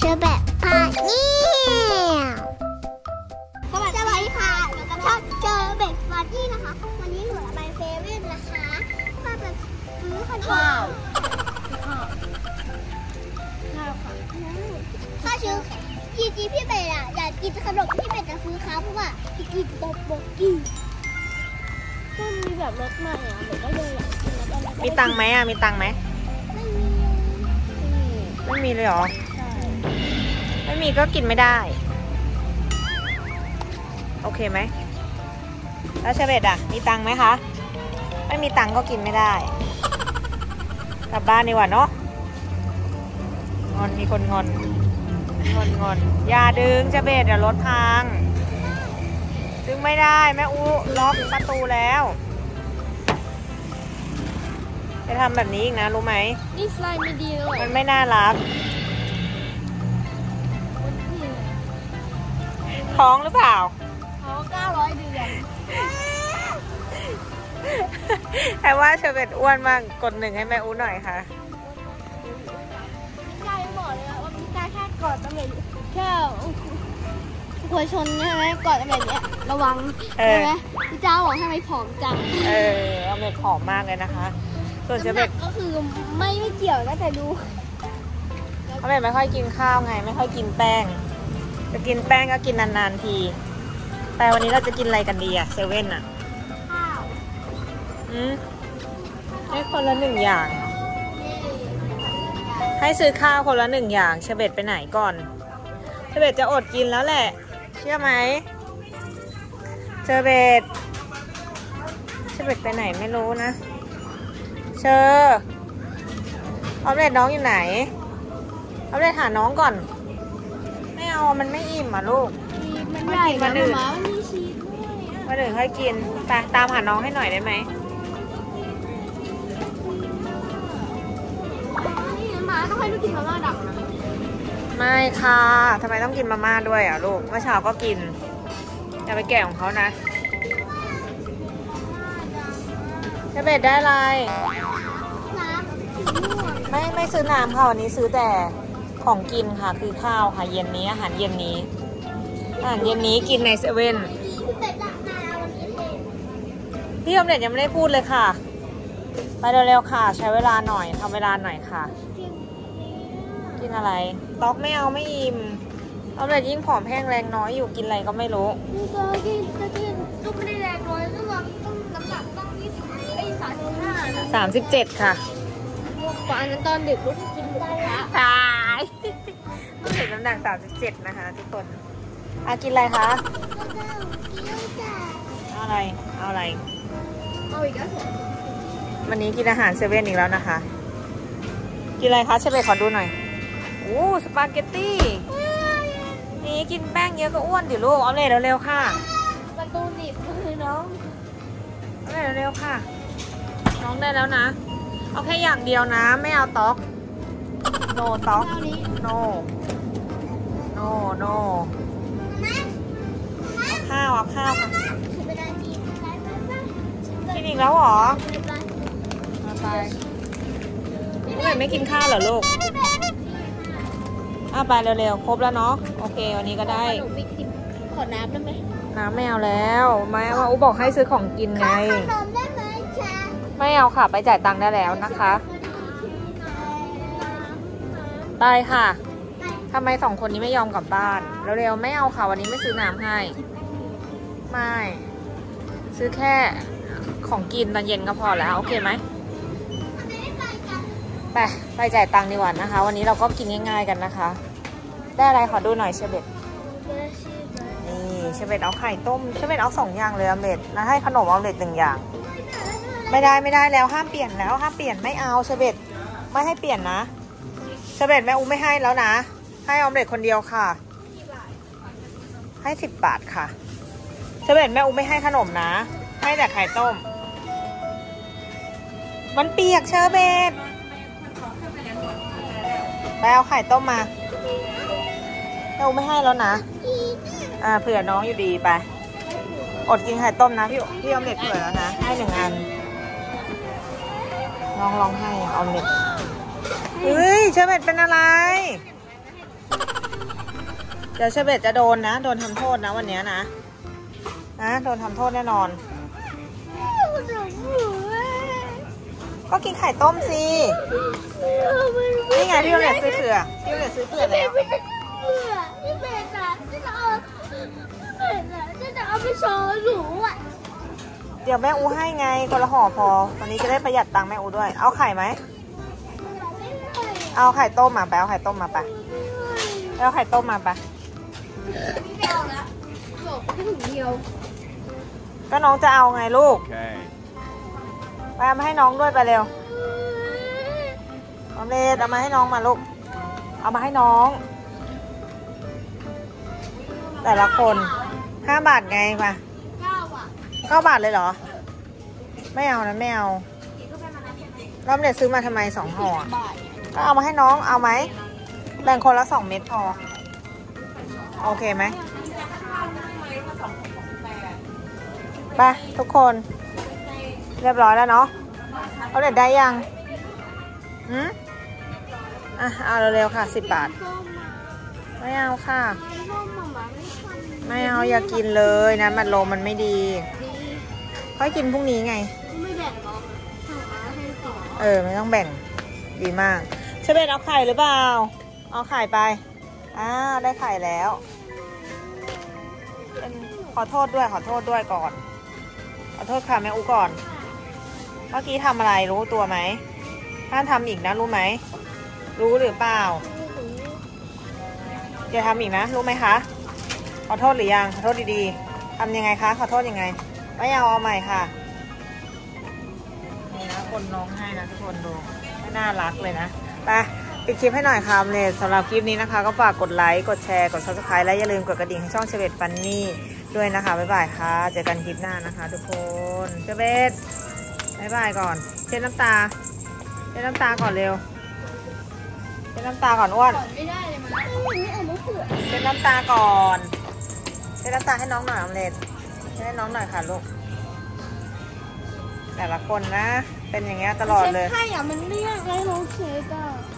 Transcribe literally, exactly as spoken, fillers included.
อแบบพาเนี่ยสวัสดีค่ะอยู่กับช่องเจอเบ็ดฟาร์ตี้นะคะวันนี้หนูจะไปเซเว่นนะคะถ้าจะซื้อขนมข้าวข้าวข้าวค่ะถ้าซื้อจีจีพี่เบ็ดอ่ะอยากกินขนมพี่เบ็ดจะซื้อเขาเพราะว่าจะกินโตโบกี้ก็มีแบบรสใหม่อ่ะเบ็ดก็เลยอยากกินแล้วกันมีตังไหมอ่ะมีตังไหมไม่มีไม่มีเลยเหรอใช่ไม่มีก็กินไม่ได้โอเคไหมแล้วเชเบตอ่ะมีตังไหมคะไม่มีตังก็กินไม่ได้กลับบ้านดีกว่าเนาะงอนมีคนงอนงอนงอนอย่าดึงเชเบตเดี๋ยวรถพังดึงไม่ได้แม่อูล็อกประตูแล้วจะทำแบบนี้อีกนะรู้ไหมนี่สไลด์ไม่ดีเลยมันไม่น่ารักท้องหรือเปล่าท้องเก้าร้อยเดือนแต่ว่าเชเบตอ้วนมากกดหนึ่งให้แม่อูหน่อยค่ะพี่กายบอกเลยว่าพี่กายแค่กอดตำแหน่งแค่กลัวชนใช่ไหมกอดตำแหน่งเนี้ยระวังใช่ไหมพี่เจ้าบอกให้ไม่ผอมจังเออเอาเม็ดผอมมากเลยนะคะส่วนเชเบตก็คือไม่ไม่เกี่ยวนะแต่ดูเอาเม็ดไม่ค่อยกินข้าวไงไม่ค่อยกินแป้งจะกินแป้งก็กินนานๆทีแต่วันนี้เราจะกินอะไรกันดีอะเซเว่นอะข้าวอืมให้คนละหนึ่งอย่างให้ซื้อข้าวคนละหนึ่งอย่างเชเบตไปไหนก่อนเชเบตจะอดกินแล้วแหละเชื่อไหมเชเบตเชเบตไปไหนไม่รู้นะเชอร์ออมเล็ตน้องอยู่ไหนออมเล็ตหาน้องก่อนไม่เอามันไม่อิ่มอ่ะลูกมันใหญ่มันอื่นมันมีชีสด้วยมาถึงค่อยกินไปตามหาน้องให้หน่อยได้ไหมหมาต้องให้ลูกกินมาม่าดักนะไม่ค่ะทำไมต้องกินมาม่าด้วยอ่ะลูกเมื่อเช้าก็กินอย่าไปแก่ของเขานะเชเบตได้อะไรไม่ไม่ซื้อน้ำค่ะวันนี้ซื้อแต่ของกินค่ะคือข้าวค่ะเย็นนี้อาหารเย็นนี้อาหารเย็นนี้กินในเซเว่นพี่อมเด็ดยังไม่ได้พูดเลยค่ะไปเร็วๆค่ะใช้เวลาหน่อยทำเวลาหน่อยค่ะกินอะไรต๊อกไม่เอาไม่อิ่มอมเด็ดยิ่งผอมแห้งแรงน้อยอยู่กินอะไรก็ไม่รู้ก็กินก็กินก็ไม่ได้แรงน้อยต้องต้องน้ำหนักต้องยี่สิบไอ้สามสิบห้าสามสิบเจ็ดค่ะกว่าอันนั้นตอนดึกลูกกินหมูกระทะตายต้องเห็นน้ำหนักสามสิบเจ็ดนะคะทุกคนอากินอะไรคะเอาอะไรเอาอะไรเอาอีกแล้ววันนี้กินอาหารเซเว่นอีกแล้วนะคะกินอะไรคะเชฟเบตขอดูหน่อยโอ้สปาเกตตี้นี่กินแป้งเยอะก็อ้วนเดี๋ยวลูกเอาเลยเร็วๆค่ะประตูหนีบคือน้องเอาเลยเร็วๆค่ะน้องได้แล้วนะเอาแค่อย่างเดียวนะไม่เอาต๊อกโนต๊อกโนโนโนเอาข้าวเอาข้าวค่ะกินอีกแล้วเหรอมาไปเมื่อไหร่ไม่กินข้าวเหรอลูกเอาไปเร็วๆครบแล้วเนาะโอเควันนี้ก็ได้ขอน้ำได้ไหมน้ำไม่เอาแล้วไม่ว่าอูบอกให้ซื้อของกินไงไม่เอาค่ะไปจ่ายตังค์ได้แล้วนะคะไปค่ะทำไมสองคนนี้ไม่ยอมกลับบ้านเร็วๆไม่เอาค่ะวันนี้ไม่ซื้อน้ำให้ไม่ซื้อแค่ของกินตอนเย็นก็พอแล้วโอเคไหมไปไปจ่ายตังค์ดีกว่านะคะวันนี้เราก็กินง่ายๆกันนะคะได้อะไรขอดูหน่อยเชเบตนี่เชเบตเอาไข่ต้มเชเบตเอาสองอย่างเลยออมเล็ตแล้วให้ขนมออมเล็ตหนึ่งอย่างไม่ได้ไม่ได้แล้วห้ามเปลี่ยนแล้วห้ามเปลี่ยนไม่เอาเชเบตไม่ให้เปลี่ยนนะเชเบตแม่อูไม่ให้แล้วนะให้ออมเล็ตคนเดียวค่ะให้สิบบาทค่ะเชเบตแม่อูไม่ให้ขนมนะให้แต่ไข่ต้มมันเปียกเชเบตไปเอาไข่ต้มมาแม่อูไม่ให้แล้วนะอ่าเผื่อน้องอยู่ดีไปอดกินไข่ต้มนะพี่พี่ออมเล็ตเผื่อแล้วนะให้หนึ่งอันลองลองให้ออมเล็ตเฮ้ยเชเบตเป็นอะไรเดี๋ยวเชเบตจะโดนนะโดนทำโทษนะวันนี้นะนะโดนทำโทษแน่นอนก็กินไข่ต้มสินี่ไงพี่โรเล็ตซื้อเผื่อพี่โรเล็ตซื้อเผื่อแล้วเบื่อพี่เบสอะที่จะเอาเบสอะที่จะเอาไปโชว์หนูอะเดี๋ยวแม่อูให้ไงคนละห่อพอวันนี้จะได้ประหยัดตังค์แม่อูด้วยเอาไข่ไหมเอาไข่ต้มมาไปเอาไข่ต้มมาไปเอาไข่ต้มมาไปไม่เอาละจบแค่ถุงเดียวก็น้องจะเอาไงลูก Okay. ไปเอามาให้น้องด้วยไปเร็วออมเล็ตเอามาให้น้องมาลูกเอามาให้น้องแต่ละคนห้าบาทไงมาเก้าอ่ะเก้าบาทเลยเหรอไม่เอานะไม่เอาออมเล็ตซื้อมาทำไมสองห่อบ่ายก็เอามาให้น้องเอาไหมแบ่งคนละสองเม็ดพอโอเคไหมไปทุกคนเรียบร้อยแล้วเนาะเอาเด็ดได้ยังอืมอ่ะเอาเร็วๆค่ะสิบบาทส้มมาไม่เอาค่ะส้มมามาไม่ทำไม่เอาอย่ากินเลยนะมันโลมันไม่ดีดีค่อยกินพรุ่งนี้ไงไม่แบ่งหรอกส่งมาให้ต่อเออไม่ต้องแบ่งดีมากเชเบตเอาไข่หรือเปล่าเอาไข่ไปอ่าได้ไข่แล้วเป็นขอโทษด้วยขอโทษด้วยก่อนขอโทษค่ะแม่อูก่อนเมื่อกี้ทำอะไรรู้ตัวไหมถ้าทำอีกนะรู้ไหมรู้หรือเปล่าอย่าทำอีกนะรู้ไหมคะขอโทษหรือยังขอโทษดีๆทำยังไงคะขอโทษยังไงไม่เอาเอาใหม่ค่ะนี่นะคนน้องให้นะทุกคนดูไม่น่ารักเลยนะไปปิดคลิปให้หน่อยค่ะเลยสำหรับคลิปนี้นะคะก็ฝากกดไลค์กดแชร์กด ซับสไครบ์ และอย่าลืมกดกระดิ่งให้ช่องเชเบตฟันนี่ด้วยนะคะบ๊ายบายค่ะเจอกันคลิปหน้านะคะทุกคนเชเบตบ๊ายบายก่อนเช็ดน้ำตาเช็ดน้ำตาก่อนเร็วเช็ดน้ำตาก่อนอ้วนไม่ได้เลยมั้ยไม่เอามะเขือเช็ดน้ำตาก่อนเช็ดน้ำตาให้น้องหน่อยออมเล็ตเช็ดให้น้องหน่อยค่ะลูกแต่ละคนนะเป็นอย่างเงี้ยตลอดเลยให้อ่ะมันเรียกให้น้องเค้กอ่ะ